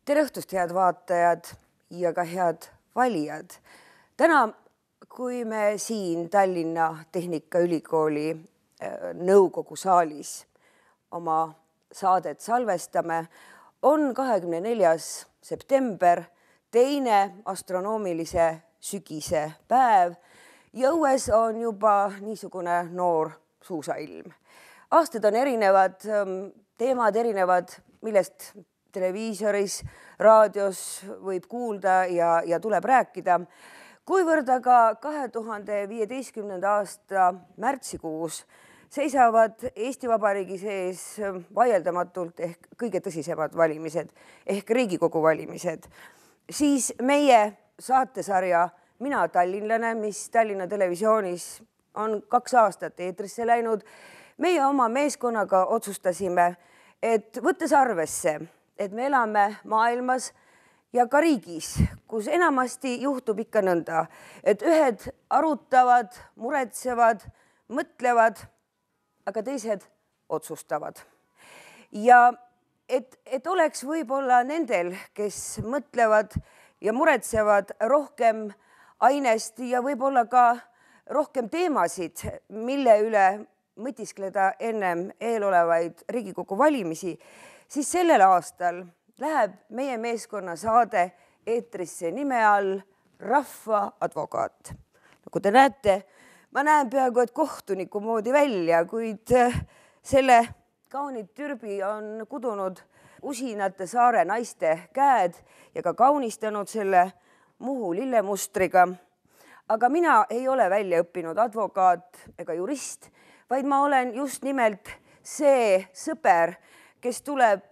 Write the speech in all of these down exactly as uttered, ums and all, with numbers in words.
Tere õhtust, head vaatajad ja ka head valijad. Täna, kui me siin Tallinna Tehnikaülikooli nõukogu saalis oma saadet salvestame, on kahekümne neljas september, teine astronoomilise sügise päev ja õues on juba niisugune noor suusailm. Aastad on erinevad, teemad erinevad, millest televiisoris, raadios võib kuulda ja, ja tuleb rääkida. Kuivõrd aga kahe tuhande viieteistkümnenda aasta märtsikuus seisavad Eesti Vabariigi sees vaieldamatult ehk kõige tõsisemad valimised ehk Riigikogu valimised, siis meie saatesarja Mina tallinlane, mis Tallinna Televisioonis on kaks aastat eetrisse läinud, meie oma meeskonnaga otsustasime, et võttes arvesse, et me elame maailmas ja ka riigis, kus enamasti juhtub ikka nõnda, et ühed arutavad, muretsevad, mõtlevad, aga teised otsustavad. Ja et, et oleks võib-olla nendel, kes mõtlevad ja muretsevad rohkem ainest ja võib-olla ka rohkem teemasid, mille üle mõtiskleda ennem eelolevaid Riigikogu valimisi, siis sellel aastal läheb meie meeskonna saade eetrisse nime all Rahvaadvokaat. Nagu te näete, ma näen peaaegu, et kohtuniku moodi välja, kuid selle kaunid türbi on kudunud usinate saare naiste käed ja ka kaunistanud selle Muhu lillemustriga. Aga mina ei ole välja õppinud advokaat ega jurist, vaid ma olen just nimelt see sõber, kes tuleb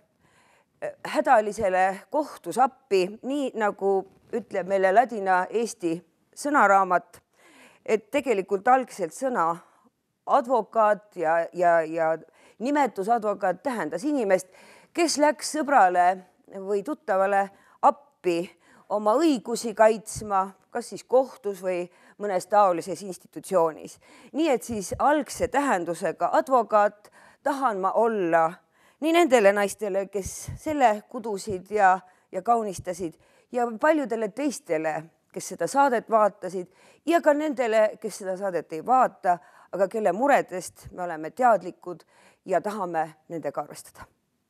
hädalisele kohtus appi, nii nagu ütleb meile ladina eesti sõnaraamat, et tegelikult algselt sõna advokaat ja, ja, ja nimetus advokaat tähendas inimest, kes läks sõbrale või tuttavale appi oma õigusi kaitsma, kas siis kohtus või mõnes taolises institutsioonis. Nii et siis algse tähendusega advokaat tahan ma olla nii nendele naistele, kes selle kudusid ja, ja kaunistasid ja paljudele teistele, kes seda saadet vaatasid ja ka nendele, kes seda saadet ei vaata, aga kelle muredest me oleme teadlikud ja tahame nendega arvestada.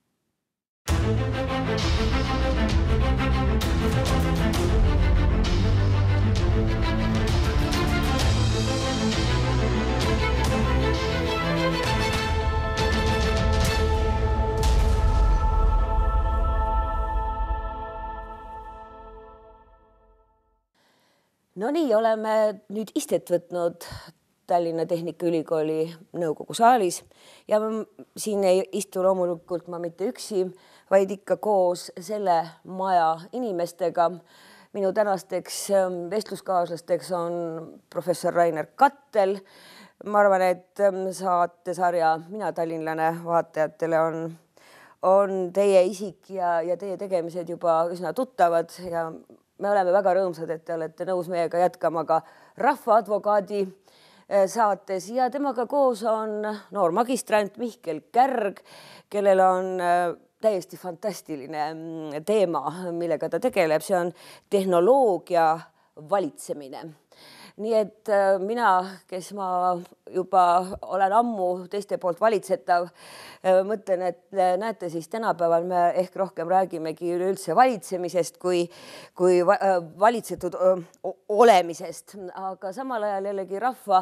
No nii, oleme nüüd istet võtnud Tallinna Tehnikaülikooli nõukogu saalis ja siin ei istu loomulikult ma mitte üksi, vaid ikka koos selle maja inimestega. Minu tänasteks vestluskaaslasteks on professor Rainer Kattel. Ma arvan, et saatesarja Mina tallinlane vaatajatele on, on teie isik ja, ja teie tegemised juba üsna tuttavad ja me oleme väga rõõmsad, et te olete nõus meiega jätkama ka Rahvaadvokaadi saates ja temaga koos on noor magistrant Mihkel Kärg, kellel on täiesti fantastiline teema, millega ta tegeleb. See on tehnoloogia valitsemine. Nii et mina, kes ma juba olen ammu teiste poolt valitsetav, mõtlen, et näete siis tänapäeval me ehk rohkem räägimegi üleüldse valitsemisest kui, kui valitsetud olemisest, aga samal ajal jällegi rahva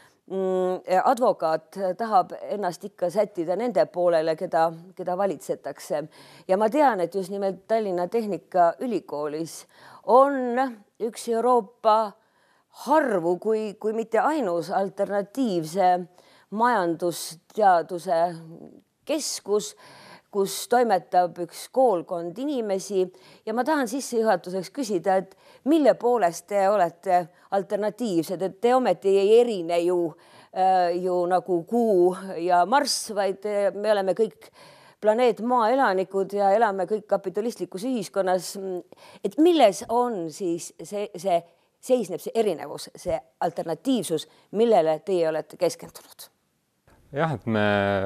advokaat tahab ennast ikka sättida nende poolele, keda, keda valitsetakse. Ja ma tean, et just nimelt Tallinna Tehnikaülikoolis on üks Euroopa harvu, kui, kui mitte ainus alternatiivse majandusteaduse keskus, kus toimetab üks koolkond inimesi ja ma tahan sissejuhatuseks küsida, et mille poolest te olete alternatiivsed, et te ometi ei erine ju, ju nagu Kuu ja Marss, vaid me oleme kõik planeet Maa elanikud ja elame kõik kapitalistlikus ühiskonnas. Et milles on siis see, see seisneb see erinevus, see alternatiivsus, millele teie olete keskendunud? Jah, et me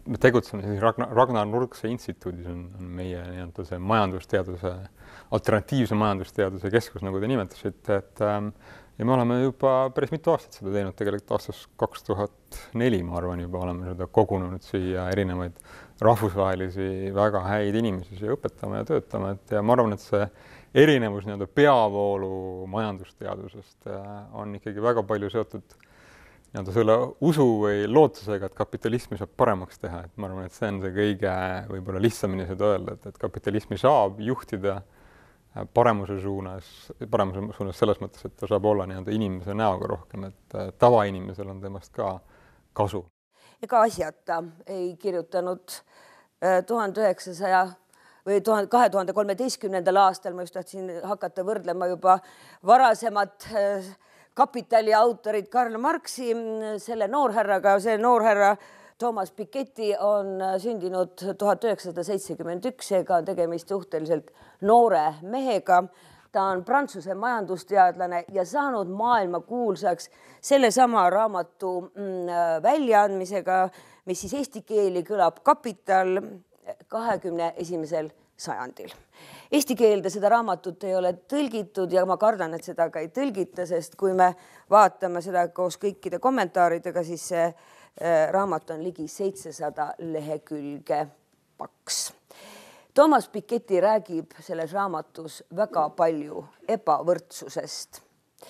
me tegutseme siis Ragnar, Ragnar Nurkse instituudis on, on meie nii-öelda see majandusteaduse, alternatiivse majandusteaduse keskus, nagu te nimetasite, et ähm, ja me oleme juba päris mitu aastat seda teinud, tegelikult aastas kaks tuhat neli, ma arvan, juba oleme seda kogunenud siia erinevaid rahvusvahelisi väga häid inimesi siia õpetama ja töötama, et ja ma arvan, et see erinevus nii-öelda peavoolu majandusteadusest on ikkagi väga palju seotud nii-öelda selle usu või lootusega, et kapitalismi saab paremaks teha, et ma arvan, et see on see kõige võib-olla lihtsamini seda öelda, et, et kapitalismi saab juhtida paremuse suunas, paremuse suunas selles mõttes, et ta saab olla nii-öelda inimese näoga rohkem, et tavainimesel on temast ka kasu. Ega asjata ei kirjutanud tuhande üheksasaja või kahe tuhande kolmeteistkümnendal aastal, ma just tahtsin hakata võrdlema juba varasemat Kapitali autorid Karl Marxi selle noorhärraga, see noorhärra Thomas Piketty on sündinud tuhat üheksasada seitsekümmend üks, seega on tegemist suhteliselt noore mehega. Ta on Prantsuse majandusteadlane ja saanud maailma kuulsaks sellesama raamatu väljaandmisega, mis siis eesti keeli kõlab Kapital kahekümne esimesel sajandil. Eesti keelde seda raamatut ei ole tõlgitud ja ma kardan, et seda ka ei tõlgita, sest kui me vaatame seda koos kõikide kommentaaridega, siis see raamat on ligi seitsesada lehekülge paks. Thomas Piketty räägib selles raamatus väga palju ebavõrdsusest.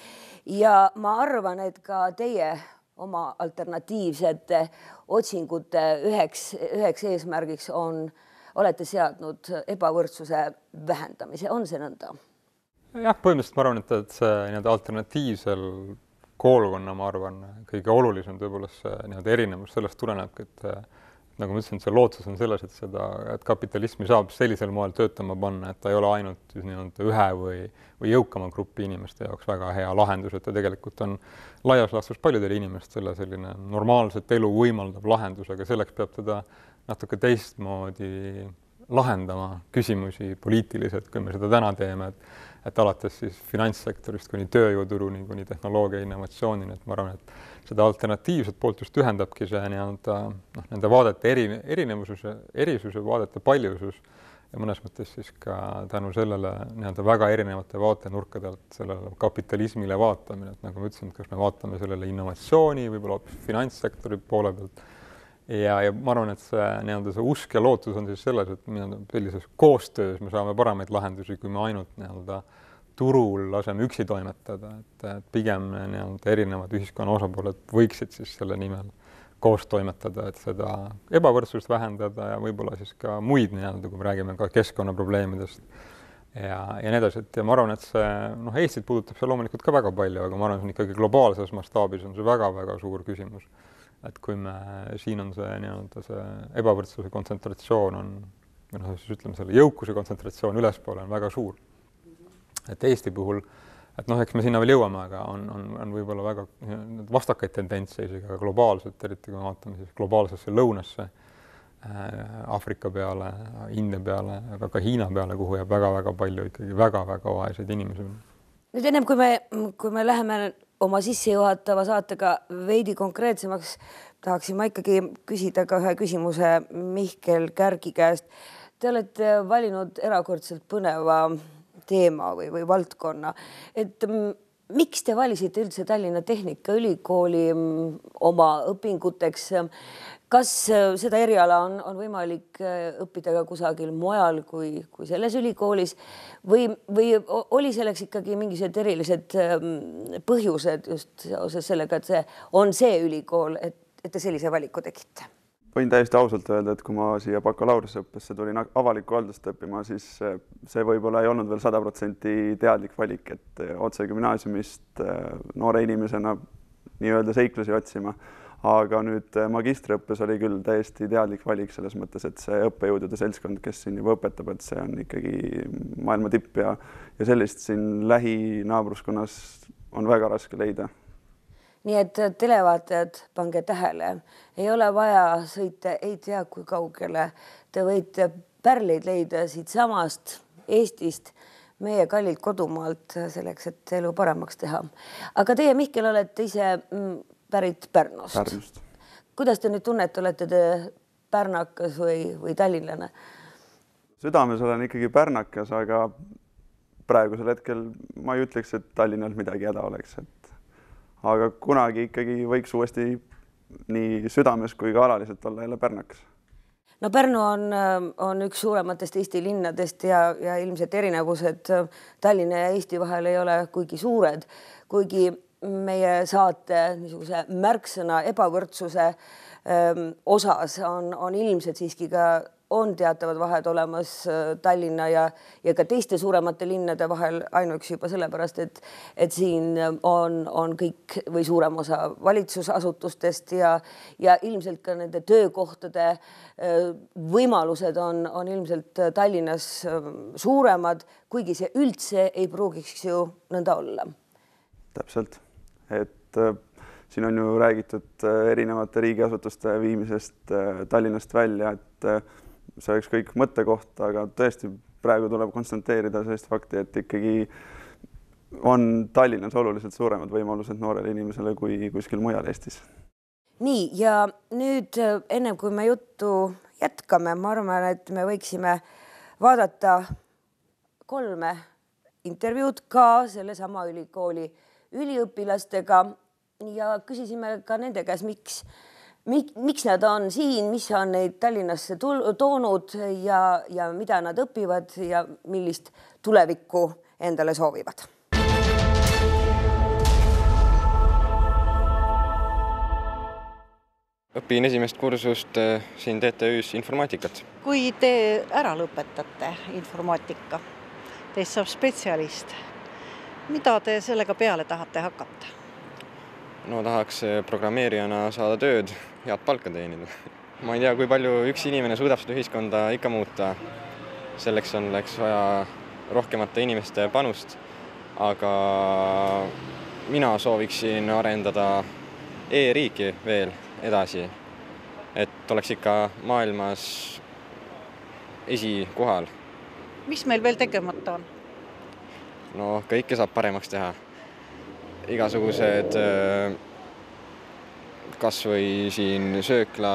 Ja ma arvan, et ka teie oma alternatiivsete otsingute üheks, üheks eesmärgiks on olete seadnud ebavõrdsuse vähendamise. On see nõnda? Jah, põhimõtteliselt ma arvan, et, et see nii-öelda alternatiivsel koolkonna, ma arvan, kõige olulisem tõepoolest see nii-öelda erinevus sellest tuleneb, et nagu ma ütlesin, see lootus on selles, et seda, et kapitalismi saab sellisel moel töötama panna, et ta ei ole ainult nii-öelda ühe või, või jõukama grupi inimeste jaoks väga hea lahendus, et ta tegelikult on laias laastus paljudele inimestele selline normaalset elu võimaldav lahendus, aga selleks peab teda natuke teistmoodi lahendama küsimusi poliitiliselt, kui me seda täna teeme, et, et alates siis finantssektorist kuni tööjõuturuni, kuni tehnoloogia innovatsioonini, et ma arvan, et seda alternatiivset poolt just ühendabki see nii-öelda noh, nende vaadete eri, erinevus, erisus ja vaadete paljusus ja mõnes mõttes siis ka tänu sellele nii-öelda väga erinevate vaatenurkadelt sellele kapitalismile vaatamine, et nagu ma ütlesin, kas me vaatame sellele innovatsiooni, võib-olla finantssektori poole pealt. Ja, ja ma arvan, et see, nii-öelda see usk ja lootus on siis selles, et sellises koostöös me saame paremaid lahendusi, kui me ainult nii-öelda turul laseme üksi toimetada, et, et pigem nii-öelda erinevad ühiskonna osapooled võiksid siis selle nimel koos toimetada, et seda ebavõrdsust vähendada ja võib-olla siis ka muid nii-öelda, kui me räägime ka keskkonnaprobleemidest ja, ja nii edasi, et ja ma arvan, et see noh, Eestit puudutab see loomulikult ka väga palju, aga ma arvan, et ikkagi globaalses mastaabis on see väga-väga suur küsimus. Et kui me, siin on see, nii-öelda see ebavõrdsuse kontsentratsioon on, või noh, siis ütleme selle jõukuse kontsentratsioon ülespoole on väga suur. Et Eesti puhul, et noh, eks me sinna veel jõuame, aga on, on, on võib-olla väga vastakaid tendentse isegi ka globaalselt, eriti kui me vaatame siis globaalsesse lõunasse, Aafrika peale, India peale, aga ka Hiina peale, kuhu jääb väga-väga palju ikkagi väga-väga vaeseid inimesi. Nüüd ennem, kui me, kui me läheme oma sissejuhatava saatega veidi konkreetsemaks, tahaksin ma ikkagi küsida ka ühe küsimuse Mihkel Kärgi käest. Te olete valinud erakordselt põneva teema või, või valdkonna. Et miks te valisite üldse Tallinna Tehnikaülikooli oma õpinguteks? Kas seda eriala on, on võimalik õppida ka kusagil mujal kui, kui selles ülikoolis või, või oli selleks ikkagi mingisugused erilised põhjused just seoses sellega, et see on see ülikool, et, et te sellise valiku tegite? Võin täiesti ausalt öelda, et kui ma siia bakalaureusõppesse tulin avalikku haldust õppima, siis see võib-olla ei olnud veel sada protsenti teadlik valik, et otse gümnaasiumist noore inimesena nii-öelda seiklusi otsima. Aga nüüd magistriõppes oli küll täiesti teadlik valik selles mõttes, et see õppejõudude seltskond, kes siin juba õpetab, et see on ikkagi maailma tipp ja, ja sellist siin lähinaabruskonnas on väga raske leida. Nii et televaatajad, pange tähele, ei ole vaja sõita, ei tea kui kaugele. Te võite pärleid leida siit samast Eestist, meie kallilt kodumaalt selleks, et elu paremaks teha. Aga teie, Mihkel, olete ise pärit Pärnust. Pärnust. Kuidas te nüüd tunnete, olete te pärnakas või, või tallinlane? Südames olen ikkagi pärnakas, aga praegusel hetkel ma ei ütleks, et Tallinnal midagi häda oleks. Et... aga kunagi ikkagi võiks uuesti nii südames kui ka alaliselt olla jälle pärnakas. No Pärnu on, on üks suurematest Eesti linnadest ja, ja ilmselt erinevused Tallinna ja Eesti vahel ei ole kuigi suured, kuigi meie saate niisuguse märksõna ebavõrdsuse öö, osas on, on ilmselt siiski ka on teatavad vahed olemas Tallinna ja, ja ka teiste suuremate linnade vahel ainuüksi juba sellepärast, et, et siin on, on kõik või suurem osa valitsusasutustest ja, ja ilmselt ka nende töökohtade võimalused on, on ilmselt Tallinnas suuremad, kuigi see üldse ei pruugiks ju nõnda olla. Täpselt, et äh, siin on ju räägitud erinevate riigiasutuste viimisest äh, Tallinnast välja, et äh, see oleks kõik mõttekoht, aga tõesti praegu tuleb konstanteerida sellist fakti, et ikkagi on Tallinnas oluliselt suuremad võimalused noorele inimesele kui kuskil mujal Eestis. Nii, ja nüüd enne kui me juttu jätkame, ma arvan, et me võiksime vaadata kolme intervjuud ka sellesama ülikooli üliõpilastega ja küsisime ka nende käes, miks Mik, miks nad on siin, mis on neid Tallinnasse toonud ja, ja mida nad õpivad ja millist tulevikku endale soovivad. Õpin esimest kursust siin T T Ü's informaatikat. Kui te ära lõpetate informaatika, teist saab spetsialist, mida te sellega peale tahate hakata? No tahaks programmeerijana saada tööd, head palka teenida. Ma ei tea, kui palju üks inimene suudab seda ühiskonda ikka muuta. Selleks on läks vaja rohkemate inimeste panust, aga mina sooviksin arendada e-riiki veel edasi, et oleks ikka maailmas esikohal. Mis meil veel tegemata on? No kõike saab paremaks teha. Igasugused kas või siin söökla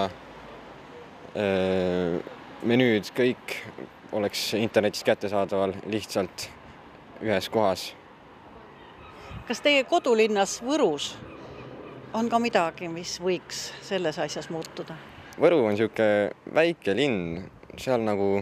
menüüd, kõik oleks internetis kättesaadaval lihtsalt ühes kohas. Kas teie kodulinnas Võrus on ka midagi, mis võiks selles asjas muutuda? Võru on siuke väike linn, seal nagu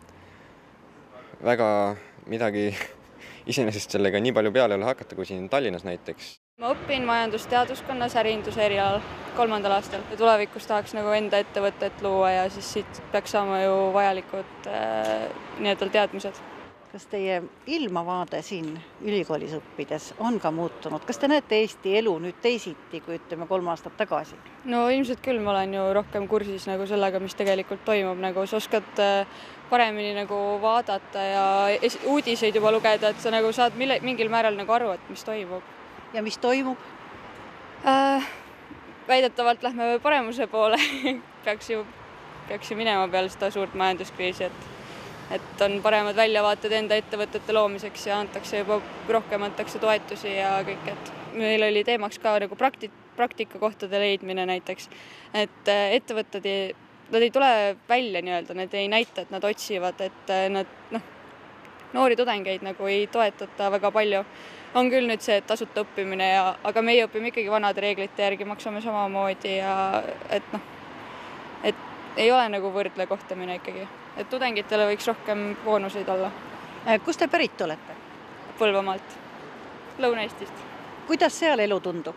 väga midagi iseenesest sellega nii palju peale ei ole hakata, kui siin Tallinnas näiteks. Ma õpin majandusteaduskonnas äriinduse erialal kolmandal aastal. Tulevikus tahaks nagu enda ettevõtet luua ja siis siit peaks saama ju vajalikud äh, nii-öelda teadmised. Kas teie ilmavaade siin ülikoolis õppides on ka muutunud? Kas te näete Eesti elu nüüd teisiti, kui ütleme kolm aastat tagasi? No ilmselt küll, ma olen ju rohkem kursis nagu sellega, mis tegelikult toimub. Nagu sa oskad paremini nagu vaadata ja uudiseid juba lugeda, et sa nagu saad mille, mingil määral nagu aru, et mis toimub. Ja mis toimub? Äh, väidetavalt lähme paremuse poole. peaks, ju, peaks ju minema peale seda suurt majanduskriisi, et et on paremad väljavaated enda ettevõtete loomiseks ja antakse juba rohkem antakse toetusi ja kõik, et meil oli teemaks ka nagu prakti, praktikakohtade leidmine näiteks, et ettevõtted ei, nad ei tule välja nii-öelda, nad ei näita, et nad otsivad, et nad noh, noori tudengeid nagu ei toetata väga palju. On küll nüüd see tasuta õppimine, ja, aga meie õpime ikkagi vanade reeglite järgi, maksame samamoodi ja et noh, et ei ole nagu võrdle kohtamine ikkagi. Et tudengitele võiks rohkem boonuseid olla. Kust te pärit olete? Põlvamaalt, Lõuna-Eestist. Kuidas seal elu tundub?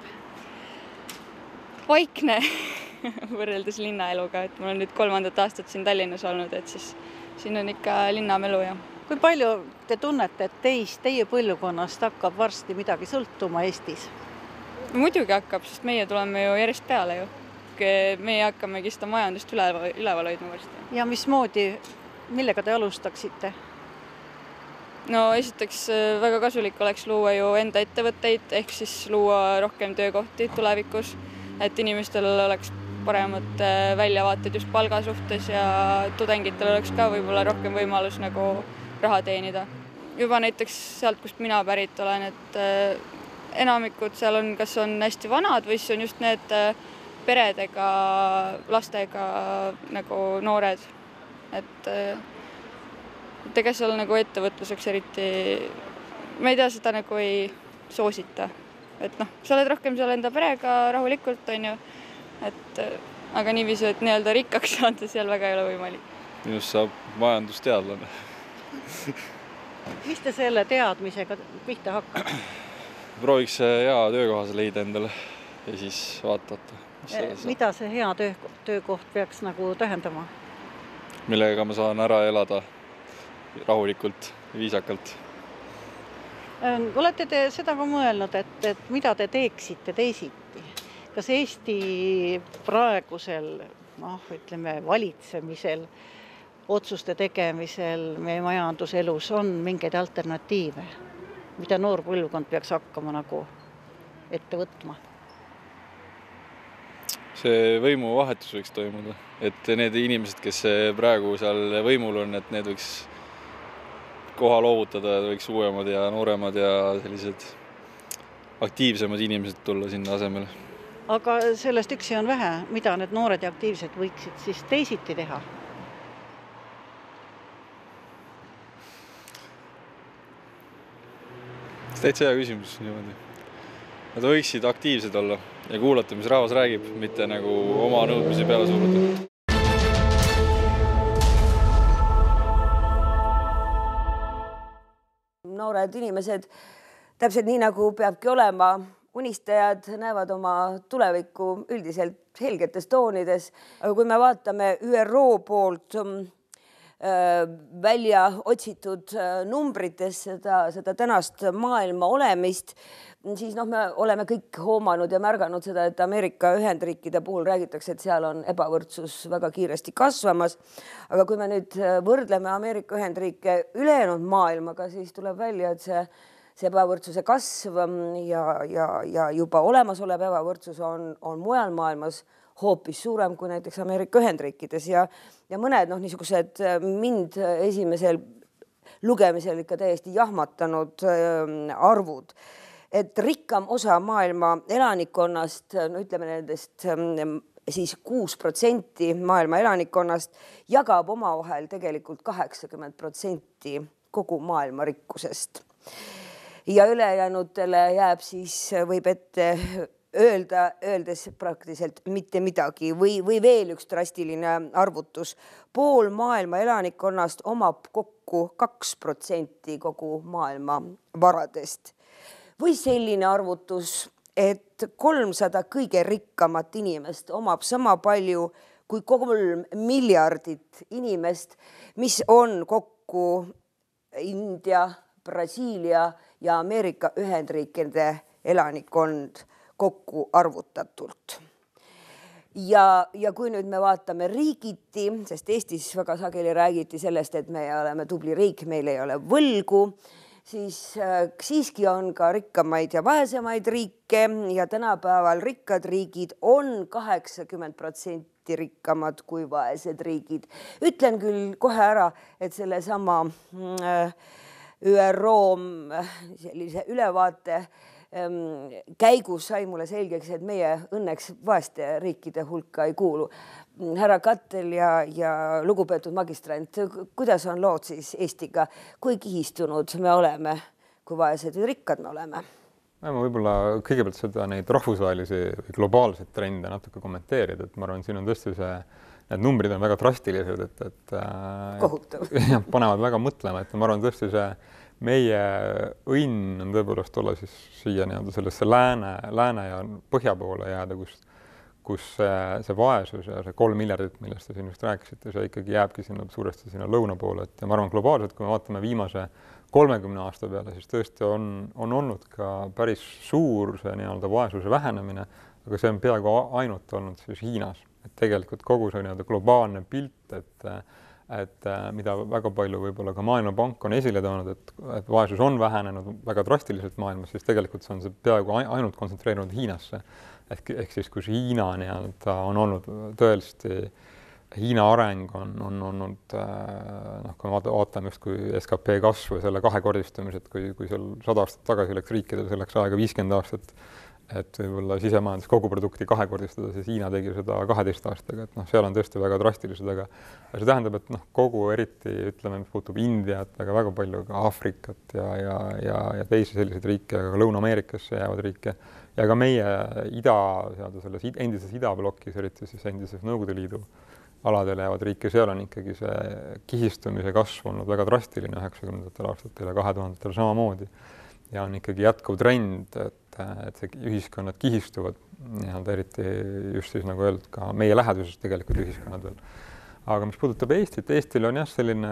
Vaikne võrreldes linnaeluga, et mul on nüüd kolmandat aastat siin Tallinnas olnud, et siis siin on ikka linnamelu. Ja. Kui palju te tunnete, et teist, teie põlvkonnast hakkab varsti midagi sõltuma Eestis? Muidugi hakkab, sest meie tuleme ju järjest peale ju. Meie hakkamegi seda majandust üleval, üleval hoidma varsti. Ja mismoodi, millega te alustaksite? No esiteks väga kasulik oleks luua ju enda ettevõtteid, ehk siis luua rohkem töökohti tulevikus, et inimestel oleks paremad väljavaated just palga suhtes ja tudengitel oleks ka võib-olla rohkem võimalus nagu raha teenida. Juba näiteks sealt, kust mina pärit olen, et enamikud seal on, kas on hästi vanad või siis on just need peredega, lastega nagu noored, et et ega seal nagu ettevõtluseks eriti, ma ei tea, seda nagu ei soosita, et noh, sa oled rohkem seal enda perega rahulikult, on ju, et aga niiviisi, et nii-öelda rikkaks saada seal väga ei ole võimalik. Minust saab majandusteadlane. Mis te selle teadmisega pihta hakkab? Prooviks hea töökohas leida endale ja siis vaatata. Mida see hea töö, töökoht peaks nagu tähendama? Millega ma saan ära elada rahulikult, viisakalt. Olete te seda ka mõelnud, et, et mida te teeksite teisiti? Kas Eesti praegusel, noh, ütleme, valitsemisel, otsuste tegemisel, meie majanduselus on mingeid alternatiive, mida noor põlvkond peaks hakkama nagu ette võtma? See võimuvahetus võiks toimuda, et need inimesed, kes praegu seal võimul on, et need võiks koha loovutada, võiks uuemad ja nooremad ja sellised aktiivsemad inimesed tulla sinna asemele. Aga sellest üksi on vähe, mida need noored ja aktiivsed võiksid siis teisiti teha? Täitsa hea küsimus niimoodi. Nad võiksid aktiivsed olla ja kuulata, mis rahvas räägib, mitte nagu oma nõudmisi peale suruda. Noored inimesed, täpselt nii nagu peabki olema, unistajad näevad oma tulevikku üldiselt helgetes toonides, aga kui me vaatame Ü R O poolt välja otsitud numbrites seda, seda tänast maailma olemist, siis noh, me oleme kõik hoomanud ja märganud seda, et Ameerika Ühendriikide puhul räägitakse, et seal on ebavõrdsus väga kiiresti kasvamas. Aga kui me nüüd võrdleme Ameerika Ühendriike ülejäänud maailmaga, siis tuleb välja, et see, see ebavõrdsuse kasv ja, ja, ja juba olemasolev ebavõrdsus on, on mujal maailmas hoopis suurem kui näiteks Ameerika Ühendriikides ja, ja mõned noh, niisugused mind esimesel lugemisel ikka täiesti jahmatanud arvud, et rikkam osa maailma elanikkonnast, no ütleme nendest siis kuus protsenti maailma elanikkonnast jagab omavahel tegelikult kaheksakümmend protsenti kogu maailma rikkusest. Ja ülejäänutele jääb siis, võib ette öelda, öeldes praktiliselt mitte midagi või, või veel üks drastiline arvutus. Pool maailma elanikkonnast omab kokku kaks protsenti kogu maailma varadest. Või selline arvutus, et kolmsada kõige rikkamat inimest omab sama palju kui kolm miljardit inimest, mis on kokku India, Brasiilia ja Ameerika Ühendriikide elanikkond kokku arvutatult. Ja, ja kui nüüd me vaatame riigiti, sest Eestis väga sageli räägiti sellest, et me oleme tubli riik, meil ei ole võlgu, siis äh, siiski on ka rikkamaid ja vaesemaid riike ja tänapäeval rikkad riigid on kaheksakümmend protsenti rikkamad kui vaesed riigid. Ütlen küll kohe ära, et selle sama äh, Ü R O sellise ülevaate käigus sai mulle selgeks, et meie õnneks vaeste riikide hulka ei kuulu. Härra Kattel ja, ja lugupeetud magistrant, kuidas on lood siis Eestiga? Kui kihistunud me oleme, kui vaesed või rikkad me oleme? Ma võib-olla kõigepealt seda neid rahvusvahelisi või globaalseid trende natuke kommenteerida, et ma arvan, siin on tõesti see, need numbrid on väga drastilised, et, et kohutav. Panevad väga mõtlema, et ma arvan, tõesti see meie õnn on tõepoolest olla siis siia nii-öelda sellesse lääne, lääne ja põhja poole jääda, kus, kus see vaesus ja see kolm miljardit, millest te siin just rääkisite, see ikkagi jääbki sinna suuresti sinna lõuna poole. Et ja ma arvan globaalselt, kui me vaatame viimase kolmekümne aasta peale, siis tõesti on, on olnud ka päris suur see nii-öelda vaesuse vähenemine, aga see on peaaegu ainult olnud siis Hiinas. Et tegelikult kogu see nii-öelda globaalne pilt, et et mida väga palju võib-olla ka Maailmapank on esile toonud, et, et vaesus on vähenenud väga drastiliselt maailmas, siis tegelikult see on see peaaegu ainult kontsentreerunud Hiinasse. Ehk, ehk siis, kus Hiina nii-öelda on olnud tõeliselt, Hiina areng on, on olnud, noh, kui me vaatame just kui S K P kasvu ja selle kahekordistamised, kui, kui seal sada aastat tagasi läks riikidel selleks aega viiskümmend aastat, et võib-olla sisemajandus koguprodukti kahekordistada, siis Hiina tegi seda kaheteist aastaga, et noh, seal on tõesti väga drastilised, aga see tähendab, et noh, kogu eriti ütleme, mis puutub Indiat, aga väga palju ka Aafrikat ja, ja, ja, ja teisi selliseid riike, aga ka Lõuna-Ameerikasse jäävad riike ja ka meie ida, selles endises idablokis, eriti siis endises Nõukogude Liidu aladele jäävad riike, seal on ikkagi see kihistumise kasv olnud väga drastiline üheksakümnendatel aastatel ja kahe tuhandetel samamoodi. Ja on ikkagi jätkuv trend, et, et see ühiskonnad kihistuvad, nii-öelda eriti just siis nagu öeldud ka meie läheduses tegelikult ühiskonnad veel. Aga mis puudutab Eestit, Eestil on jah selline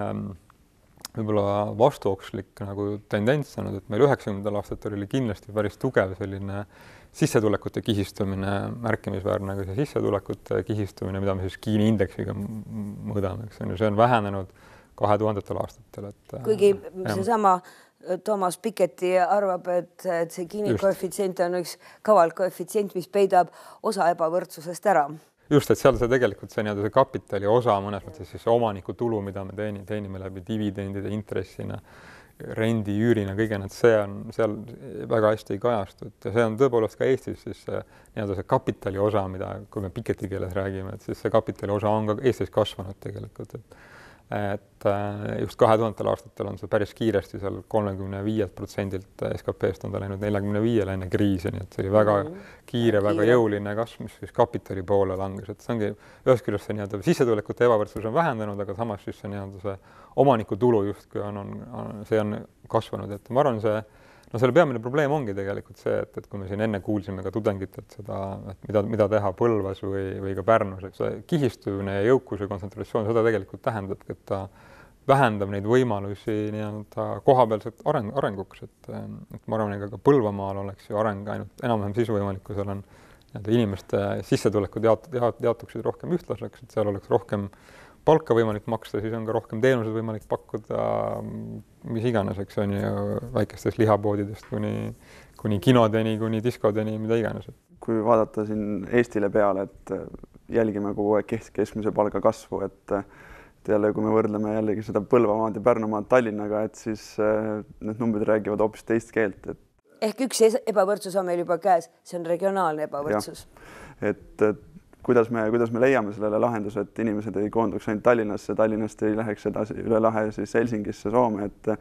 võib-olla vastuokslik nagu tendents olnud, et meil üheksakümnendatel aastatel oli kindlasti päris tugev selline sissetulekute kihistumine, märkimisväärne ka see sissetulekute kihistumine, mida me siis Gini indeksiga mõõdame, eks on ju, see on vähenenud kahe tuhandetel aastatel. Et, kuigi seesama Thomas Piketty arvab, et, et see Gini koefitsient on üks kaval koefitsient, mis peidab osa ebavõrdsusest ära. Just, et seal see tegelikult see, see kapitali osa mõnes mõttes siis omaniku tulu, mida me teenime, teenime läbi dividendide, intressina, rendi, üürina, kõige need, see on seal väga hästi ei kajastu. Ja see on tõepoolest ka Eestis siis see, see kapitali osa, mida kui me Piketty keeles räägime, et siis see kapitali osa on ka Eestis kasvanud tegelikult. Et, et just kahe tuhandetel aastatel on see päris kiiresti seal kolmekümne viielt protsendilt S K P-st on ta läinud neljakümne viiele enne kriisi, nii et see oli väga kiire, väga jõuline kasv, mis siis kapitali poole langes. Et see ongi ühest küljest see nii-öelda sissetulekute ebavõrdsus on vähendanud, aga samas siis see nii-öelda see omaniku tulu justkui on, on, on, see on kasvanud. Et ma arvan, see no selle peamine probleem ongi tegelikult see, et, et kui me siin enne kuulsime ka tudengitelt seda, et mida, mida teha Põlvas või, või ka Pärnus, et see kihistumine ja jõukuse kontsentratsioon, seda tegelikult tähendab, et ta vähendab neid võimalusi nii-öelda kohapealset areng, arenguks, et, et ma arvan, ega ka Põlvamaal oleks ju areng ainult enam-vähem sisu võimalik, kui seal on nii-öelda inimeste sissetulekud jaot, jaot, jaotuksid rohkem ühtlaseks, et seal oleks rohkem palka võimalik maksta, siis on ka rohkem teenused võimalik pakkuda, mis iganes, eks on ju väikestest lihapoodidest kuni, kuni kinodeni, kuni diskodeni, mida iganes. Kui vaadata siin Eestile peale, et jälgime kogu aeg keskmise palga kasvu, et, et jälle, kui me võrdleme jällegi seda Põlvamaad ja Pärnumaad Tallinnaga, et siis need numbrid räägivad hoopis teist keelt. Et... Ehk üks ebavõrdsus on meil juba käes, see on regionaalne ebavõrdsus. Et, et kuidas me, kuidas me leiame sellele lahenduse, et inimesed ei koonduks ainult Tallinnasse, Tallinnast ei läheks edasi üle lahe siis Helsingisse, Soome, et,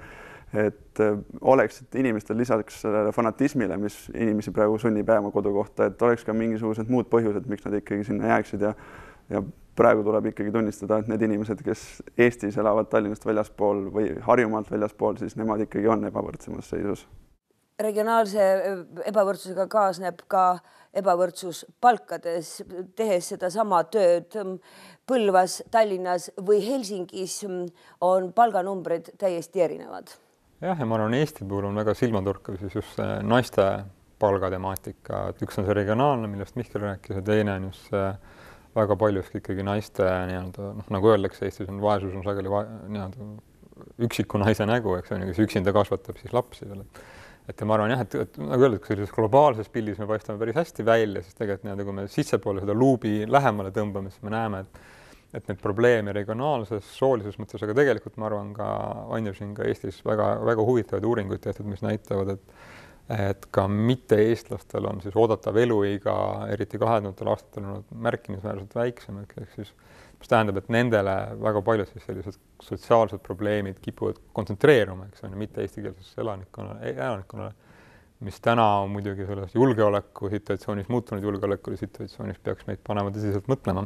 et oleks et inimestel lisaks sellele fanatismile, mis inimesi praegu sunnib jääma kodukohta, et oleks ka mingisugused muud põhjused, miks nad ikkagi sinna jääksid ja, ja praegu tuleb ikkagi tunnistada, et need inimesed, kes Eestis elavad Tallinnast väljaspool või Harjumaalt väljaspool, siis nemad ikkagi on ebavõrdsemas seisus. Regionaalse ebavõrdsusega kaasneb ka ebavõrdsus palkades, tehes seda sama tööd Põlvas, Tallinnas või Helsingis on palganumbrid täiesti erinevad. Jah, ja ma arvan, Eesti puhul on väga silmaturkav siis just naiste palgatemaatika, et üks on see regionaalne, millest Mihkel rääkis, ja teine on just see väga paljuski ikkagi naiste nii-öelda, noh, nagu öeldakse, Eestis on vaesus on sageli va, nii-öelda üksiku naise nägu, eks on ju, kes üksinda kasvatab siis lapsi veel. Et ma arvan jah, et, et nagu öeldud, kui sellises globaalses pildis me paistame päris hästi välja, siis tegelikult nii-öelda, kui me sissepoole seda luubi lähemale tõmbame, siis me näeme, et, et need probleeme regionaalses, soolises mõttes, aga tegelikult ma arvan ka, on ju siin ka Eestis väga, väga huvitavaid uuringuid tehtud, mis näitavad, et, et ka mitte-eestlastel on siis oodatav eluiga, eriti kahe tuhandetel aastatel on märkimisväärselt väiksem, ehk siis mis tähendab, et nendele väga paljud siis sellised sotsiaalsed probleemid kipuvad kontsentreeruma, eks on ju, mitte eestikeelsesse elanikkonnale, elanikkonnale, mis täna on muidugi selles julgeoleku situatsioonis, muutunud julgeoleku situatsioonis peaks meid panema tõsiselt mõtlema,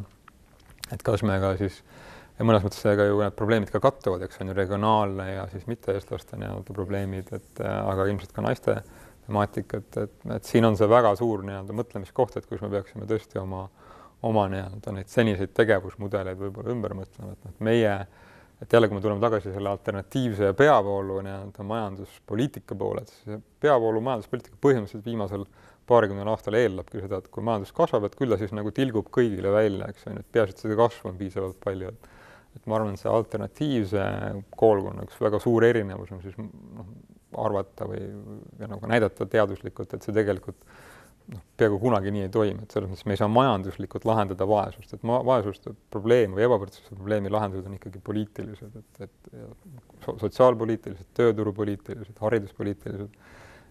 et kas me ka siis, ja mõnes mõttes ega ju need probleemid ka kattuvad, eks on ju regionaalne ja siis mitte-eestlaste nii-öelda probleemid, et aga ilmselt ka naiste temaatika, et, et, et siin on see väga suur nii-öelda mõtlemiskoht, et kus me peaksime tõesti oma oma nii-öelda neid seniseid tegevusmudeleid võib-olla ümber mõtlema, et meie, et jälle, kui me tuleme tagasi selle alternatiivse ja peavoolu nii-öelda majanduspoliitika poole, et see peavoolu majanduspoliitika põhimõtteliselt viimasel paarikümnel aastal eelabki seda, et kui majandus kasvab, et küll ta siis nagu tilgub kõigile välja, eks on, et peaasi, et seda kasvu on piisavalt palju, et, et ma arvan, see alternatiivse koolkonna üks väga suur erinevus on siis noh, arvata või ja nagu näidata teaduslikult, et see tegelikult noh, peaaegu kunagi nii ei toimi, et selles mõttes me ei saa majanduslikult lahendada vaesust, et ma, vaesuste probleem või ebavõrdsuse probleemi lahendused on ikkagi poliitilised, et, et sotsiaalpoliitilised, tööturupoliitilised, hariduspoliitilised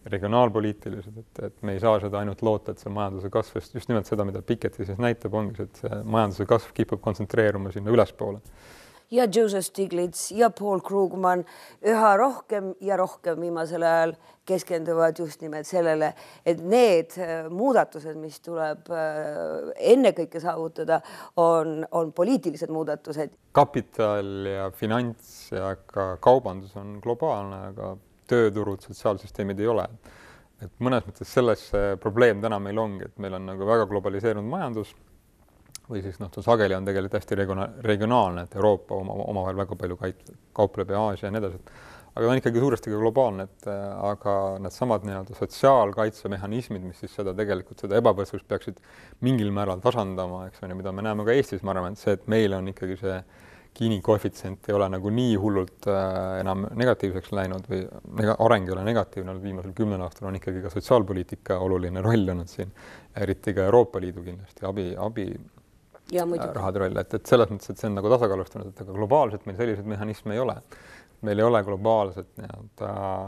regionaalpoliitilised, et, et me ei saa seda ainult loota, et see majanduse kasv, just nimelt seda, mida Piketty siis näitab, ongi see, et see majanduse kasv kipub kontsentreeruma sinna ülespoole. Ja Joseph Stiglitz ja Paul Krugman üha rohkem ja rohkem viimasel ajal keskenduvad just nimelt sellele, et need muudatused, mis tuleb ennekõike saavutada, on, on poliitilised muudatused. Kapital ja finants ja ka kaubandus on globaalne, aga tööturud, sotsiaalsüsteemid ei ole. Et mõnes mõttes selles probleem täna meil ongi, et meil on nagu väga globaliseerunud majandus või siis noh, sageli on tegelikult hästi regionaalne, et Euroopa oma, omavahel väga palju kaupleb ja Aasia ja nii edasi. Aga ta on ikkagi suuresti ka globaalne, et aga need samad nii-öelda sotsiaalkaitsemehhanismid, mis siis seda tegelikult seda ebavõrdsust peaksid mingil määral tasandama, eks on, ja mida me näeme ka Eestis, ma arvan, et see, et meil on ikkagi see Gini koefitsient ei ole nagu nii hullult äh, enam negatiivseks läinud või nega, areng ei ole negatiivne olnud viimasel kümnel aastal, on ikkagi ka sotsiaalpoliitika oluline roll olnud siin, eriti ka Euroopa Liidu kindlasti abi, abi ja rahade roll, et, et selles mõttes, et see on nagu tasakaalustunud, et aga globaalselt meil selliseid mehhanisme ei ole. Meil ei ole globaalset nii-öelda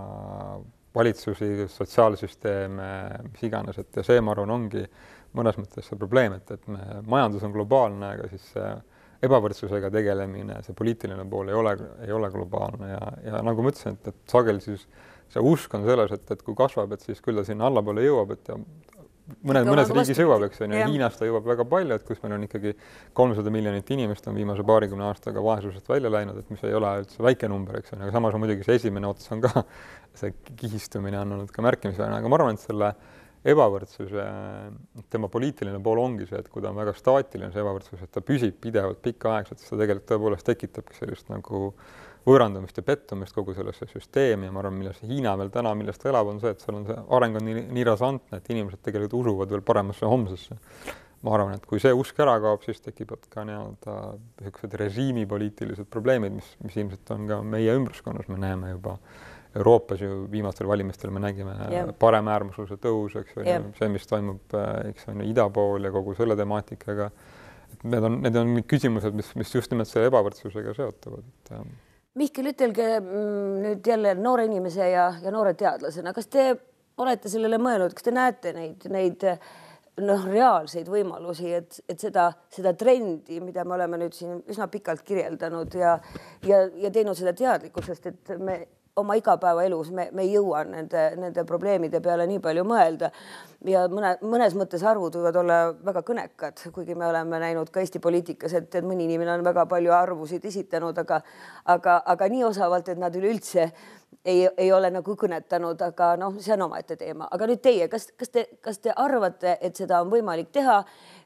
valitsusi, sotsiaalsüsteeme, mis iganes, et ja see, ma arvan, ongi mõnes mõttes see probleem, et, et me, majandus on globaalne, aga siis see ebavõrdsusega tegelemine, see poliitiline pool ei ole, ei ole globaalne ja, ja nagu ma ütlesin, et, et sageli siis see usk on selles, et, et kui kasvab, et siis küll ta sinna allapoole jõuab, et ja mõned, mõnes riigis jõuab, eks on, ja Hiinas ta jõuab väga palju, et kus meil on ikkagi kolmsada miljonit inimest on viimase paarikümne aastaga vaesusest välja läinud, et mis ei ole üldse väike number, eks on, aga samas on muidugi see esimene ots on ka see kihistumine on olnud ka märkimisväärne, aga ma arvan, et selle ebavõrdsuse, tema poliitiline pool ongi see, et kui ta on väga staatiline, see ebavõrdsus, et ta püsib pidevalt pikaaegselt, siis ta tegelikult tõepoolest tekitabki sellist nagu võõrandumist ja pettumist kogu sellesse süsteemi ja ma arvan, millest Hiina veel täna, millest ta elab, on see, et seal on see areng on nii, nii rasantne, et inimesed tegelikult usuvad veel paremasse homsesse. Ma arvan, et kui see usk ära kaob, siis tekivad ka nii-öelda režiimipoliitilised probleemid, mis, mis ilmselt on ka meie ümbruskonnas, me näeme juba Euroopas ju viimastel valimistel me nägime yeah. paremäärmusluse tõus, eks yeah. see, mis toimub eks on ida pool ja kogu selle temaatikaga. Need on, need on küsimused, mis, mis just nimelt selle ebavõrdsusega seotuvad. Et, Mihkel, ütelge nüüd jälle noore inimese ja, ja noore teadlasena, kas te olete sellele mõelnud, kas te näete neid, neid noh, reaalseid võimalusi, et, et seda, seda trendi, mida me oleme nüüd siin üsna pikalt kirjeldanud ja, ja, ja teinud seda teadlikkusest, et me oma igapäevaelus me, me ei jõua nende, nende probleemide peale nii palju mõelda ja mõne, mõnes mõttes arvud võivad olla väga kõnekad, kuigi me oleme näinud ka Eesti poliitikas, et, et mõni inimene on väga palju arvusid esitanud, aga, aga, aga nii osavalt, et nad üleüldse ei, ei ole nagu kõnetanud, aga noh, see on omaette teema. Aga nüüd teie, kas, kas te, kas te arvate, et seda on võimalik teha,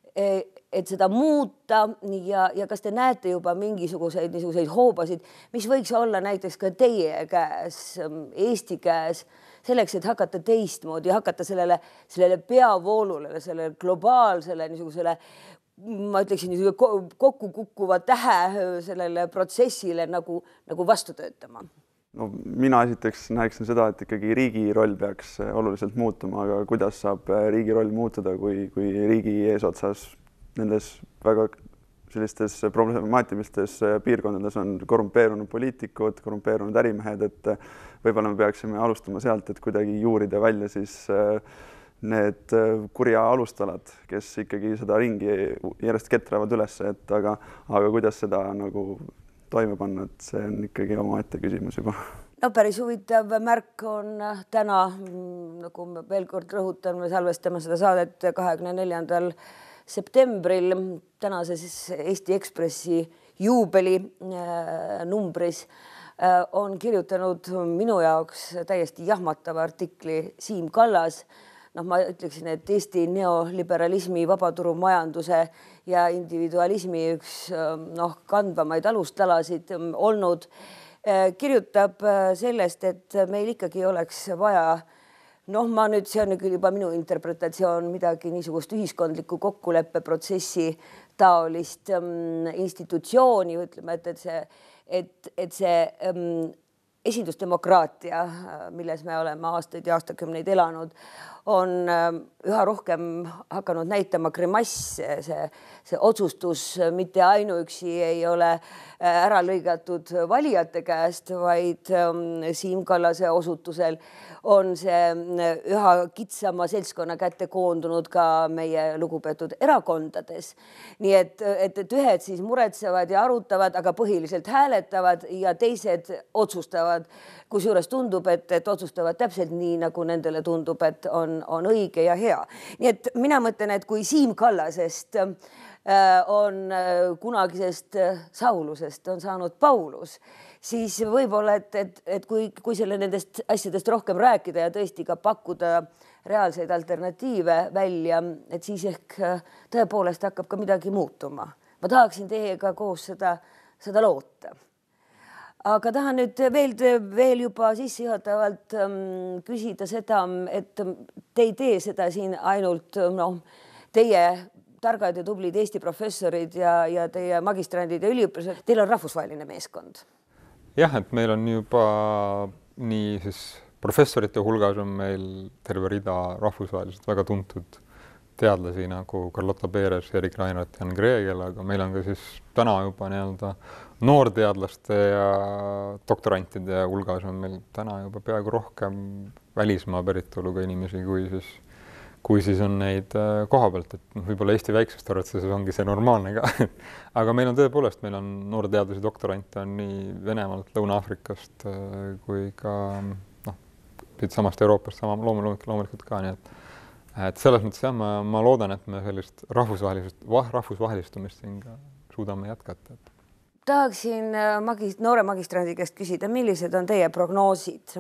et seda muuta ja, ja kas te näete juba mingisuguseid niisuguseid hoobasid, mis võiks olla näiteks ka teie käes, Eesti käes, selleks, et hakata teistmoodi, hakata sellele, sellele peavoolule, sellele globaalsele niisugusele, ma ütleksin, kokku kukkuva tähe sellele protsessile nagu, nagu vastu töötama? No, mina esiteks näeksin seda, et ikkagi riigi roll peaks oluliselt muutuma, aga kuidas saab riigi roll muutuda, kui, kui riigi eesotsas nendes väga sellistes problemaatilistes piirkondades on korrumpeerunud poliitikud, korrumpeerunud ärimehed, et võib-olla me peaksime alustama sealt, et kuidagi juurida välja siis need kurja alustalad, kes ikkagi seda ringi järjest ketravad üles, et aga, aga kuidas seda nagu toime panna, et see on ikkagi omaette küsimus juba. No päris huvitav märk on täna, nagu me veel kord rõhutan, me salvestame seda saadet kahekümne neljandal septembril, tänase siis Eesti Ekspressi juubeli numbris on kirjutanud minu jaoks täiesti jahmatava artikli Siim Kallas. Noh, ma ütleksin, et Eesti neoliberalismi, vabaturumajanduse ja individualismi üks noh, kandvamaid alustalasid olnud, kirjutab sellest, et meil ikkagi oleks vaja, noh, ma nüüd, see on küll juba minu interpretatsioon, midagi niisugust ühiskondliku kokkuleppeprotsessi taolist institutsiooni, ütleme, et, et see, et, et see esindusdemokraatia, milles me oleme aastaid ja aastakümneid elanud, on üha rohkem hakanud näitama grimasse. See, see otsustus mitte ainuüksi ei ole ära lõigatud valijate käest, vaid Siim Kallase osutusel on see üha kitsama seltskonna kätte koondunud ka meie lugupeetud erakondades. Nii et, et, et ühed siis muretsevad ja arutavad, aga põhiliselt hääletavad ja teised otsustavad, kusjuures tundub, et, et otsustavad täpselt nii, nagu nendele tundub, et on, on õige ja hea. Nii et mina mõtlen, et kui Siim Kallasest on kunagisest Saulusest on saanud Paulus, siis võib-olla, et, et, et kui, kui selle nendest asjadest rohkem rääkida ja tõesti ka pakkuda reaalseid alternatiive välja, et siis ehk tõepoolest hakkab ka midagi muutuma. Ma tahaksin teiega koos seda, seda loota. Aga tahan nüüd veel, veel juba sissejuhatavalt um, küsida seda, et te ei tee seda siin ainult no, teie targad ja tublid Eesti professorid ja, ja teie magistrandid ja üliõpilased. Teil on rahvusvaheline meeskond. Jah, et meil on juba nii siis professorite hulgas on meil terve rida rahvusvaheliselt väga tuntud teadlasi nagu Carlota Perez, Erik Reinhardt, Jan Gregel, aga meil on ka siis täna juba nii-öelda noorteadlaste ja doktorantide hulgas on meil täna juba peaaegu rohkem välismaa päritoluga inimesi, kui siis, kui siis on neid koha pealt, et võib-olla Eesti väiksest arvates ongi see normaalne ka. Aga meil on tõepoolest, meil on noorteadlasi doktorante on nii Venemaalt, Lõuna-Afrikast kui ka noh, samast Euroopast sama loomulikult, loomulikult ka, nii et et selles mõttes jah, ma, ma loodan, et me sellist rahvusvahelisust, rahvusvahelistumist siin ka suudame jätkata. Tahaksin magist, noore magistrandi käest küsida, millised on teie prognoosid?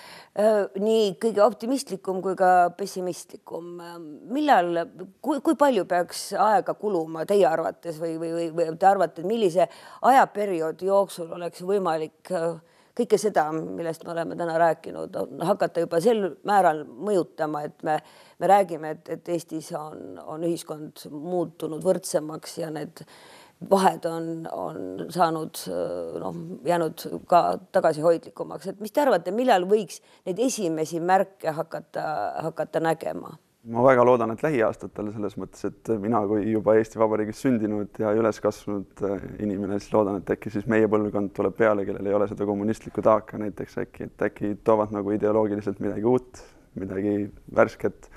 Nii kõige optimistlikum kui ka pessimistlikum. Millal, kui, kui palju peaks aega kuluma teie arvates või, või, või te arvate, millise ajaperioodi jooksul oleks võimalik kõike seda, millest me oleme täna rääkinud, hakata juba sel määral mõjutama, et me, me räägime, et, et Eestis on, on ühiskond muutunud võrdsemaks ja need vahed on, on saanud, noh, jäänud ka tagasihoidlikumaks. Et mis te arvate, millal võiks neid esimesi märke hakata, hakata nägema? Ma väga loodan, et lähiaastatel selles mõttes, et mina kui juba Eesti Vabariigis sündinud ja üles kasvanud inimene, siis loodan, et äkki siis meie põlvkond tuleb peale, kellel ei ole seda kommunistlikku taaka näiteks äkki, et äkki toovad nagu ideoloogiliselt midagi uut, midagi värsket,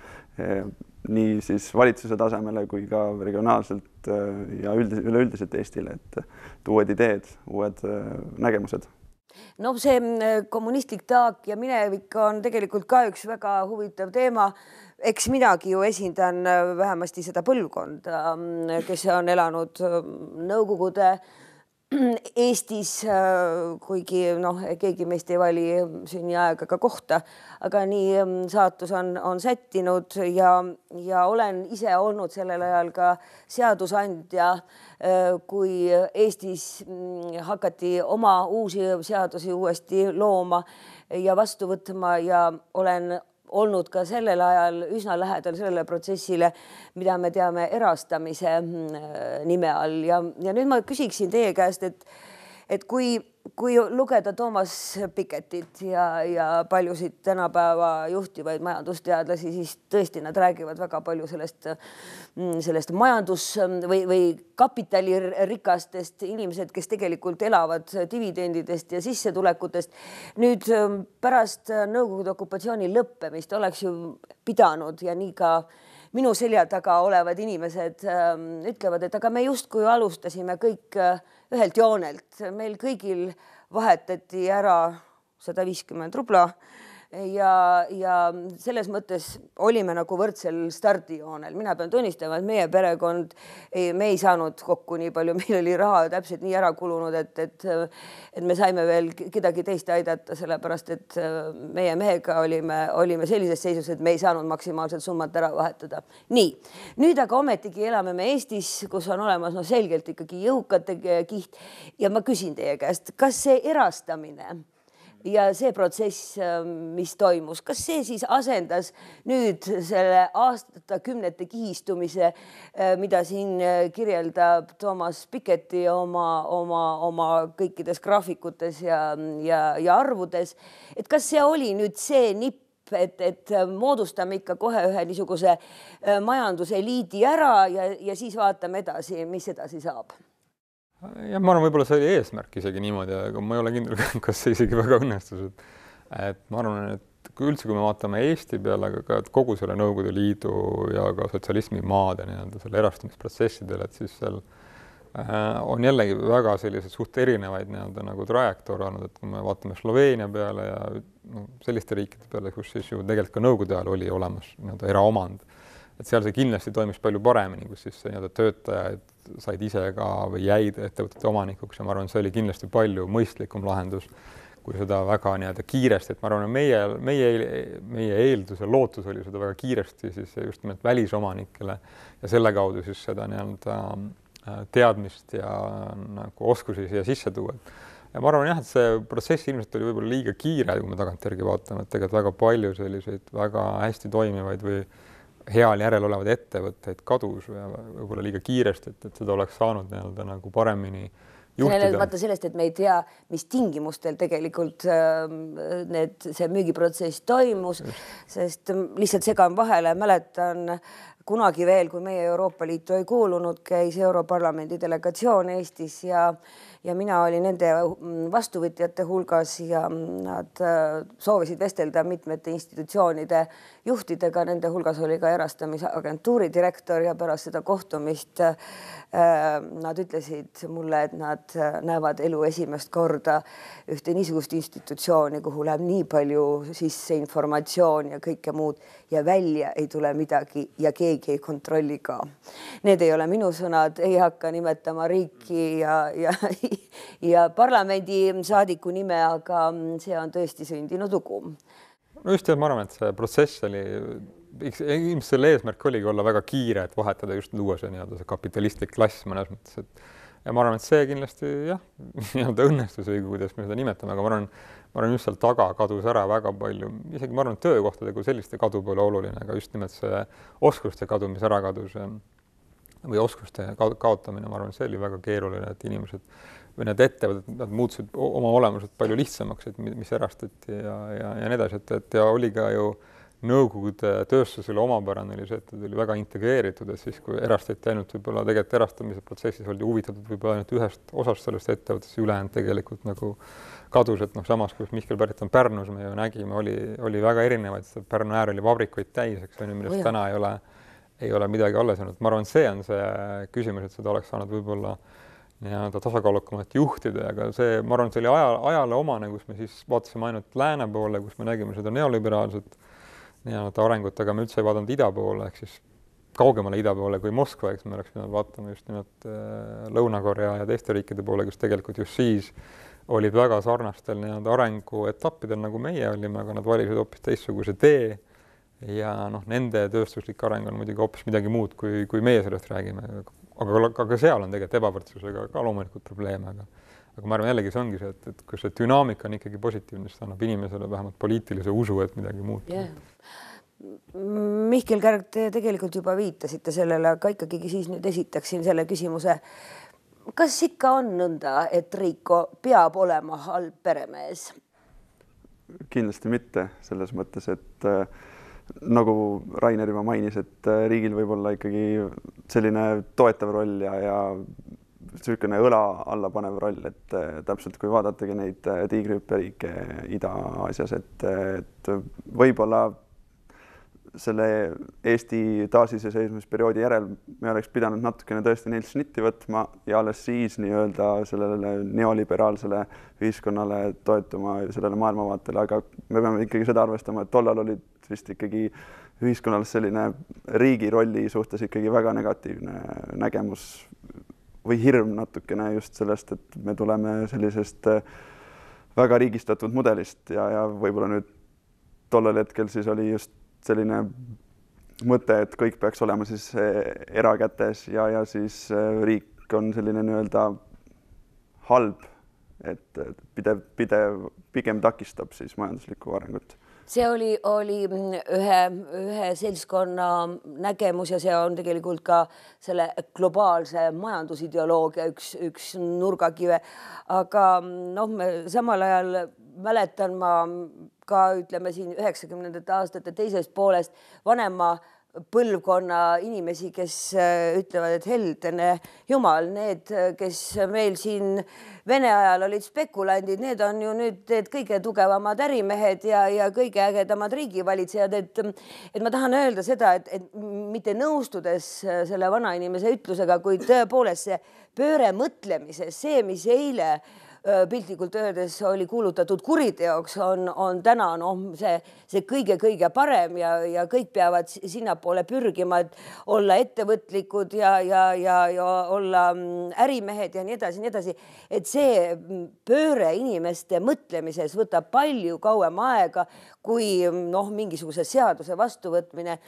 nii siis valitsuse tasemele kui ka regionaalselt ja üldis, üleüldiselt Eestile, et uued ideed, uued nägemused. No see kommunistlik taak ja minevik on tegelikult ka üks väga huvitav teema. Eks midagi ju esindan vähemasti seda põlvkonda, kes on elanud Nõukogude Eestis, kuigi noh, keegi meist ei vali sünniaega ka kohta, aga nii saatus on, on sättinud ja, ja olen ise olnud sellel ajal ka seadusandja, kui Eestis hakati oma uusi seadusi uuesti looma ja vastu võtma ja olen olnud ka sellel ajal üsna lähedal sellele protsessile, mida me teame erastamise nime all. Ja, ja nüüd ma küsiksin teie käest, et, et kui, kui lugeda Toomas Pikettit ja, ja paljusid tänapäeva juhtivaid majandusteadlasi, siis tõesti nad räägivad väga palju sellest, sellest majandus- või, või kapitalirikastest inimesed, kes tegelikult elavad dividendidest ja sissetulekutest. Nüüd pärast Nõukogude okupatsiooni lõppemist oleks ju pidanud ja nii ka minu selja taga olevad inimesed ütlevad, et aga me justkui alustasime kõik ühelt joonelt. Meil kõigil vahetati ära sada viiskümmend rubla ja, ja selles mõttes olime nagu võrdsel stardijoonel. Mina pean tunnistama, et meie perekond, ei, me ei saanud kokku nii palju, meil oli raha täpselt nii ära kulunud, et, et, et me saime veel kedagi teist aidata, sellepärast et meie mehega olime, olime sellises seisus, et me ei saanud maksimaalselt summat ära vahetada. Nii, nüüd aga ometigi elame me Eestis, kus on olemas no, selgelt ikkagi jõukate kiht ja ma küsin teie käest, kas see erastamine ja see protsess, mis toimus, kas see siis asendas nüüd selle aastakümnete kihistumise, mida siin kirjeldab Toomas Piketty oma, oma, oma kõikides graafikutes ja, ja, ja arvudes, et kas see oli nüüd see nipp, et, et moodustame ikka kohe ühe niisuguse majanduseliidi ära ja, ja siis vaatame edasi, mis edasi saab? Ja ma arvan, võib-olla see oli eesmärk isegi niimoodi, aga ma ei ole kindel, kas see isegi väga õnnestus. Et ma arvan, et kui üldse, kui me vaatame Eesti peale, aga ka kogu selle Nõukogude Liidu ja ka sotsialismi maade nii-öelda selle erastumisprotsessidel, et siis seal on jällegi väga sellised suht erinevaid nii-öelda nagu trajektoor olnud, et kui me vaatame Sloveenia peale ja no, selliste riikide peale, kus siis ju tegelikult ka Nõukogude ajal oli olemas nii-öelda eraomand, et seal see kindlasti toimis palju paremini, kus siis nii-öelda töötajad said ise ka või jäid ettevõtete omanikuks ja ma arvan, see oli kindlasti palju mõistlikum lahendus, kui seda väga nii-öelda kiiresti, et ma arvan, meie, meie, meie eeldus ja lootus oli seda väga kiiresti siis just nimelt välisomanikele ja selle kaudu siis seda nii-öelda teadmist ja nagu oskusi siia sisse tuua. Ja ma arvan jah, et see protsess ilmselt oli võib-olla liiga kiire, kui me tagantjärgi vaatame, et tegelikult väga palju selliseid väga hästi toimivaid või heal järel olevaid ettevõtteid kadus ja võib-olla liiga kiiresti, et, et seda oleks saanud nii-öelda nagu paremini juhtida. Vaata sellest, et me ei tea, mis tingimustel tegelikult need, see müügiprotsess toimus, sest lihtsalt segan vahele, mäletan kunagi veel, kui meie Euroopa Liitu ei kuulunud, käis Europarlamendi delegatsioon Eestis ja ja mina olin nende vastuvõtjate hulgas ja nad soovisid vestelda mitmete institutsioonide juhtidega, nende hulgas oli ka erastamisagentuuri direktor ja pärast seda kohtumist nad ütlesid mulle, et nad näevad elu esimest korda ühte niisugust institutsiooni, kuhu läheb nii palju sisse informatsioon ja kõike muud ja välja ei tule midagi ja keegi ei kontrolli ka. Need ei ole minu sõnad, ei hakka nimetama riiki ja, ja, ja parlamendi saadiku nime, aga see on tõesti sündinud lugu. No just, ma arvan, et see protsess oli, ilmselt selle eesmärk oligi olla väga kiire, et vahetada just luua see, nii-öelda see kapitalistlik klass mõnes mõttes, et ja ma arvan, et see kindlasti jah, nii-öelda õnnestus või kuidas me seda nimetame, aga ma arvan, ma arvan just seal taga kadus ära väga palju, isegi ma arvan, et töökohtade kui selliste kadu pole oluline, aga just nimelt see oskuste kadu, mis ära kadus või oskuste kaotamine, ma arvan, see oli väga keeruline, et inimesed või need ettevõtted, nad muutusid oma olemuselt palju lihtsamaks, et mis erastati ja, ja, ja nii edasi, et, et ja oli ka ju Nõukogude tööstusele omapärane oli see, et oli väga integreeritud, et siis kui erastati ainult võib-olla tegelikult erastamise protsessis oldi huvitatud võib-olla ainult ühest osast sellest ettevõttest, ülejäänud tegelikult nagu kadus, et noh, samas kus Mihkel Pärt on Pärnus, me ju nägime, oli, oli väga erinevaid, Pärnu äär oli vabrikuid täis, eks on ju, millest täna ei ole, ei ole midagi alles olnud. Ma arvan, see on see küsimus, et seda oleks saanud võib-olla nii-öelda tasakaalukamalt juhtida, aga see, ma arvan, see oli aja, ajale omane, kus me siis vaatasime ainult lääne poole, kus me nägime seda neoliberaalset nii-öelda arengut, aga me üldse ei vaadanud ida poole, ehk siis kaugemale ida poole kui Moskva, eks me oleks pidanud vaatama just nimelt Lõuna-Korea ja teiste riikide poole, kus tegelikult just siis olid väga sarnastel nii-öelda arenguetappidel, nagu meie olime, aga nad valisid hoopis teistsuguse tee ja noh, nende tööstuslik areng on muidugi hoopis midagi muud, kui, kui meie sellest räägime. Aga, aga seal on tegelikult ebavõrdsusega ka loomulikult probleeme, aga aga ma arvan jällegi see ongi see, et, et kui see dünaamika on ikkagi positiivne, siis annab inimesele vähemalt poliitilise usu, et midagi muutub. Yeah. Mihkel Kärg, te tegelikult juba viitasite sellele, aga ikkagi siis nüüd esitaksin selle küsimuse. Kas ikka on nõnda, et Riiko peab olema halb peremees? Kindlasti mitte selles mõttes, et äh, nagu Rainer juba mainis, et äh, riigil võib olla ikkagi selline toetav roll ja, ja niisugune õla alla panev roll, et täpselt kui vaadatagi neid tiigrihüpperiike Ida-Aasias, et, et võib-olla selle Eesti taasiseseisvumisperioodi järel me oleks pidanud natukene tõesti neilt šnitti võtma ja alles siis nii-öelda sellele neoliberaalsele ühiskonnale toetuma sellele maailmavaatele, aga me peame ikkagi seda arvestama, et tollal olid vist ikkagi ühiskonnal selline riigi rolli suhtes ikkagi väga negatiivne nägemus või hirm natukene just sellest, et me tuleme sellisest väga riigistatud mudelist ja, ja võib-olla nüüd tollel hetkel siis oli just selline mõte, et kõik peaks olema siis erakätes ja, ja siis riik on selline nii-öelda halb et pidev, pidev pigem takistab siis majanduslikku arengut. See oli, oli ühe, ühe seltskonna nägemus ja see on tegelikult ka selle globaalse majandusideoloogia üks, üks nurgakive. Aga noh, samal ajal mäletan ma ka, ütleme siin üheksakümnendate aastate teisest poolest vanema põlvkonna inimesi, kes ütlevad, et heldene jumal, need, kes meil siin Vene ajal olid spekulandid, need on ju nüüd need kõige tugevamad ärimehed ja, ja kõige ägedamad riigivalitsejad, et, et ma tahan öelda seda, et, et mitte nõustudes selle vana inimese ütlusega, kuid tõepoolest see pööre mõtlemises, see, mis eile piltlikult öeldes oli kuulutatud kuriteoks, on, on täna no, see, see kõige-kõige parem ja, ja kõik peavad sinnapoole pürgima, et olla ettevõtlikud ja, ja, ja, ja olla ärimehed ja nii edasi, nii edasi. Et see pööre inimeste mõtlemises võtab palju kauem aega, kui noh, mingisuguse seaduse vastuvõtmine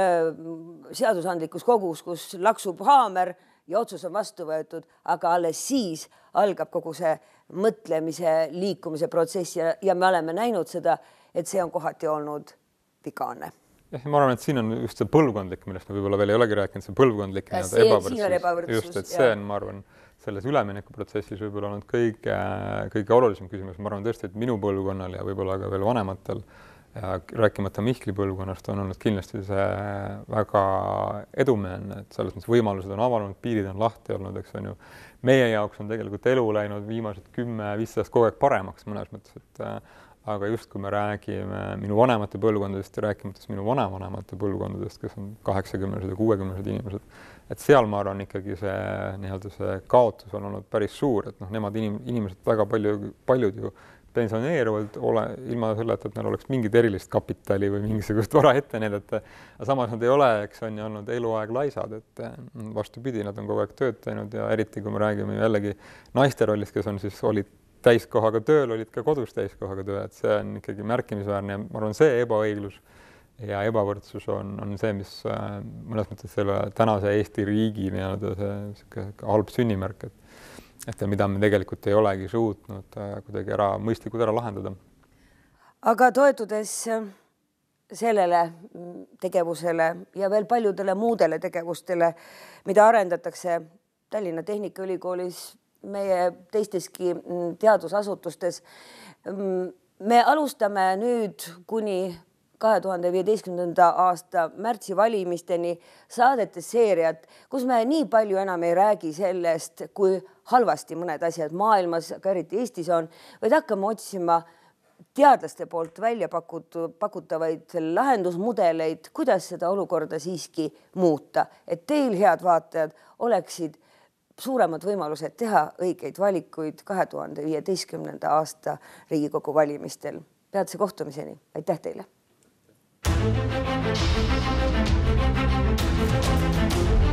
seadusandlikus kogus, kus laksub haamer ja otsus on vastu võetud, aga alles siis algab kogu see mõtlemise, liikumise protsess ja, ja me oleme näinud seda, et see on kohati olnud vigane. Ja, ma arvan, et siin on just see põlvkondlik, millest me võib-olla veel ei olegi rääkinud, see põlvkondlik see, ebavõrdsus. ebavõrdsus. Just, et see on, ma arvan, selles üleminekuprotsessis võib-olla olnud kõige, kõige olulisem küsimus. Ma arvan tõesti, et minu põlvkonnal ja võib-olla ka veel vanematel ja rääkimata Mihkli põlvkonnast on olnud kindlasti see väga edumeelne, et selles mõttes võimalused on avanenud, piirid on lahti olnud, eks on ju. Meie jaoks on tegelikult elu läinud viimased kümme, viisteist kogu aeg paremaks mõnes mõttes, et aga just kui me räägime minu vanemate põlvkondadest ja rääkimates minu vanavanemate põlvkondadest, kes on kaheksakümnesed ja kuuekümnesed inimesed, et seal ma arvan ikkagi see nii-öelda see kaotus on olnud päris suur, et noh, nemad inim, inimesed väga palju, paljud ju pensioneeruvad ole, ilma selleta, et neil oleks mingit erilist kapitali või mingisugust vara ette näidata. Aga samas nad ei ole, eks on ju olnud eluaeg laisad, et vastupidi, nad on kogu aeg tööd teinud ja eriti kui me räägime jällegi naiste rollist, kes on siis olid täiskohaga tööl, olid ka kodus täiskohaga töö, et see on ikkagi märkimisväärne ja ma arvan, see ebaõiglus ja ebavõrdsus on, on see, mis mõnes mõttes selle tänase Eesti riigi nii-öelda see halb sünnimärk, et et mida me tegelikult ei olegi suutnud kuidagi ära, mõistlikud ära lahendada. Aga toetudes sellele tegevusele ja veel paljudele muudele tegevustele, mida arendatakse Tallinna Tehnikaülikoolis, meie teisteski teadusasutustes, me alustame nüüd kuni kahe tuhande viieteistkümnenda aasta märtsi valimisteni saadete seeriat, kus me nii palju enam ei räägi sellest, kui halvasti mõned asjad maailmas, ka eriti Eestis on, vaid hakkame otsima teadlaste poolt välja pakutud, pakutavaid lahendusmudeleid, kuidas seda olukorda siiski muuta, et teil, head vaatajad, oleksid suuremad võimalused teha õigeid valikuid kahe tuhande viieteistkümnenda aasta Riigikogu valimistel. Peatse kohtumiseni. Aitäh teile! Thank you.